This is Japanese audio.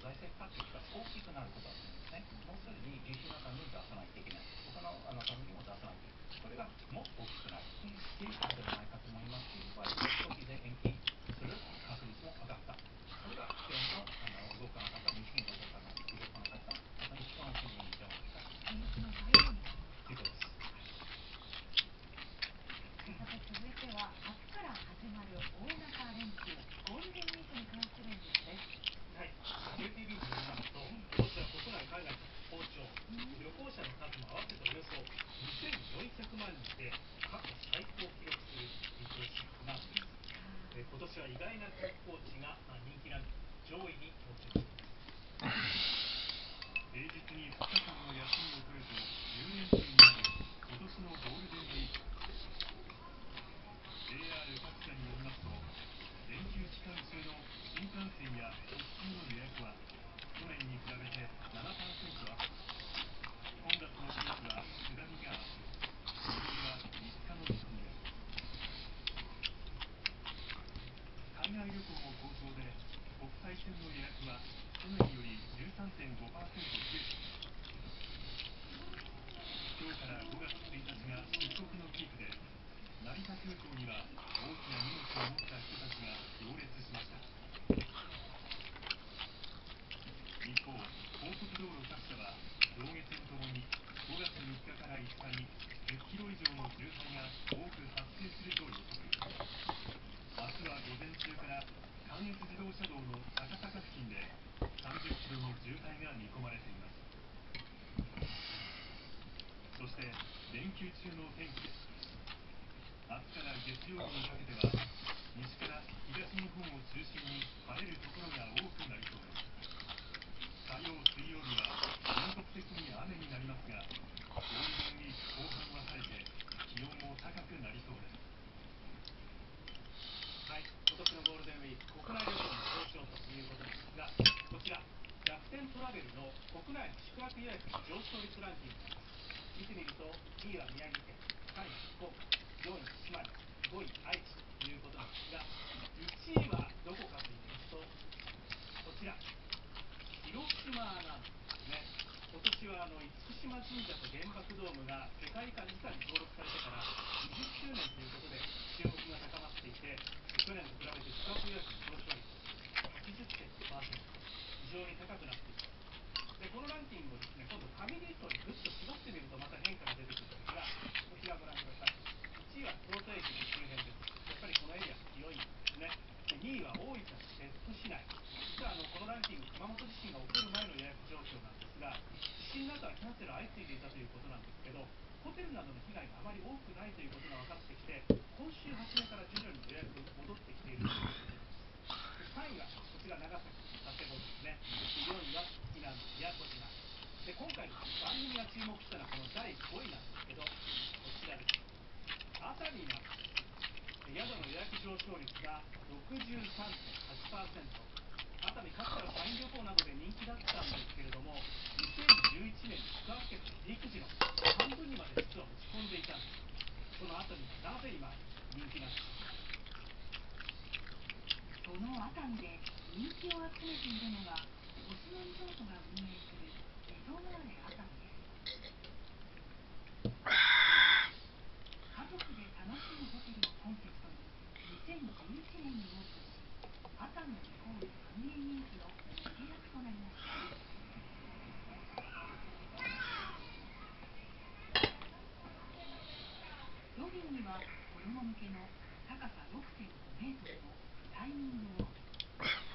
財政負荷が大きくなることだと思うんですね。もうすでに実費のために出さないといけない、他のためにも出さないといけない、これがもっと大きくなるっていうことではないかと思いますし、加えて消費税延期する確率も上がった、これが今日の動かなかった、日銀が動かなかった一番大きな原因じゃないかということです。 続いては明日から始まる大型連休ゴールデンウィークに関するニュースです。 はい、JTB によりますと、今年は国内海外と好調、旅行者の数も合わせておよそ2400万人で過去最高を記録する見通しなんです。今年は意外な観光地が人気ランキング上位に登場しています。平日に2日間の休みを取ると10連休になる今年のゴールデンウィーク。JR 各社によりますと、連休期間中の新幹線や特急の予約は去年に比べて 7% アップ。混雑のピークは下りが明日、上りは3日の見込みです。海外旅行も好調で、国際線の予約は去年より 13.5% 増えています。今日から5月1日が出国のピークで、成田空港には大きな荷物を持った人たちが行列しました。一方、高速道路各社は上下線ともに5月3日から5日に10キロ以上の渋滞が多く発生すると予測。明日は午前中から関越自動車道の高坂付近で30キロの渋滞が見込まれています。そして連休中の天気です。明日から月曜日にかけては西から東日本を中心に晴れるところが多くなりそうです。火曜、水曜日は全国的に雨になりますが、ゴールデンウィーク後半は晴れて気温も高くなりそうです。はい、今年のゴールデンウィーク国内旅行も好調ということなんですが、こちら楽天トラベルの国内の宿泊予約の上昇率ランキングです。見てみると2位は宮城県、3位福岡、4位島根、5位愛知ということなんですが、1位はどこかと言いますと、こちら広島なんですね。今年は厳島神社と原爆ドームが世界遺産に登録されてから20周年ということで注目が高まっていて、去年と比べて宿泊予約の上昇率 80.2%、 非常に高くなっています。でこのランキングをですね、今度ファミリー層にぐっと絞ってみるとまた変化が出てくるんですが、こちらご覧ください。1位は京都駅の周辺です。やっぱりこのエリア強いんですね。で2位は大分の別府市内。実はこのランキング、熊本地震が起こる前の予約状況なんですが、地震の後はキャンセル相次いでいたということなんですけど、ホテルなどの被害があまり多くないということが分かってきて、今週初めから徐々に予約戻ってきているということなんです。3位はこちら長崎佐世保ですね。4位は沖縄の宮古島で、今回ですね、番組が注目したのはこの第5位なんですけど、こちらです。熱海なんです。宿の予約上昇率が 63.8%。 熱海かつては社員旅行などで人気だったんですけれども、2011年に宿泊客のピーク時の半分にまで実は落ち込んでいたんです。その熱海がなぜ今人気なんでしょうか。 その熱海で人気を集めているのが星野リゾートが運営するリゾナーレ熱海です。家族で楽しむホテルをコンセプトに2011年にオープンし、熱海イコールファミリー人気の火付け役となりました。ロビーには子供向けの高さ 6.5 メートルのダイニングウォール、